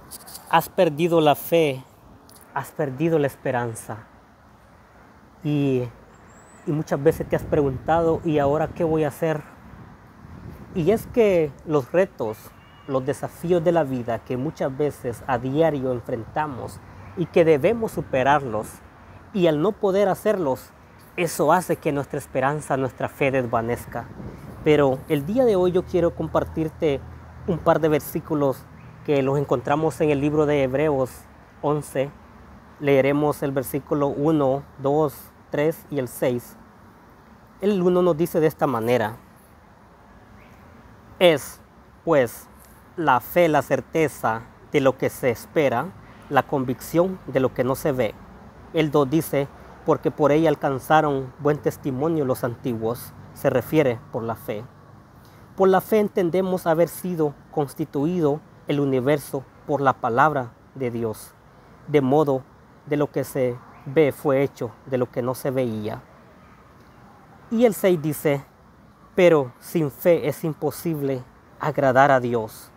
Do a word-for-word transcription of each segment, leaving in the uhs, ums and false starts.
has perdido la fe, has perdido la esperanza. Y, y muchas veces te has preguntado, ¿y ahora qué voy a hacer? Y es que los retos, los desafíos de la vida que muchas veces a diario enfrentamos y que debemos superarlos, y al no poder hacerlos, eso hace que nuestra esperanza, nuestra fe desvanezca. Pero el día de hoy yo quiero compartirte un par de versículos que los encontramos en el libro de Hebreos once. Leeremos el versículo uno, dos, tres y el seis. El uno nos dice de esta manera: es, pues, la fe la certeza de lo que se espera, la convicción de lo que no se ve. El dos dice, porque por ella alcanzaron buen testimonio los antiguos, se refiere por la fe. Por la fe entendemos haber sido constituido el universo por la palabra de Dios, de modo de lo que se ve fue hecho de lo que no se veía. Y el seis dice, pero sin fe es imposible agradar a Dios,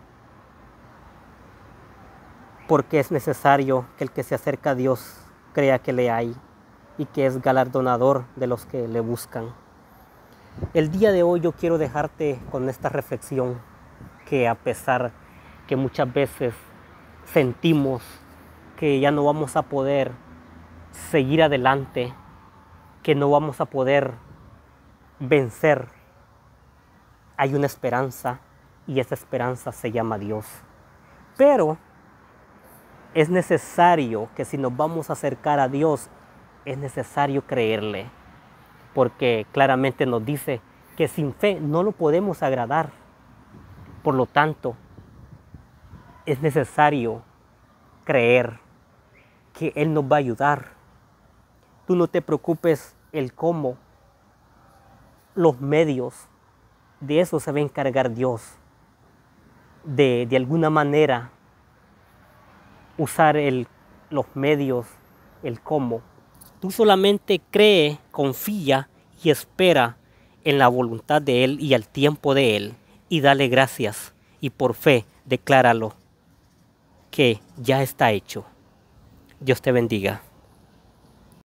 porque es necesario que el que se acerca a Dios crea que le hay y que es galardonador de los que le buscan. El día de hoy yo quiero dejarte con esta reflexión, que a pesar que muchas veces sentimos que ya no vamos a poder seguir adelante, que no vamos a poder vencer, hay una esperanza y esa esperanza se llama Dios. Pero es necesario que si nos vamos a acercar a Dios, es necesario creerle, porque claramente nos dice que sin fe no lo podemos agradar. Por lo tanto, es necesario creer que Él nos va a ayudar. Tú no te preocupes el cómo, los medios, de eso se va a encargar Dios. De, de alguna manera, usar el, los medios, el cómo. Tú solamente cree, confía y espera en la voluntad de Él y al tiempo de Él. Y dale gracias y por fe decláralo que ya está hecho. Dios te bendiga.